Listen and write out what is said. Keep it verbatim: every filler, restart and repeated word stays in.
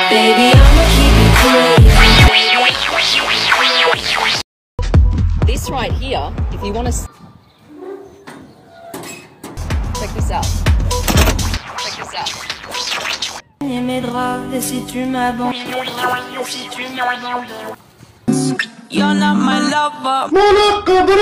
Baby, I'ma keep it crazy. This right here, if you want to check this out. Check this out. Mes draps, et si tu m'abandonnes, si tu m'abandonnes. You're not my lover.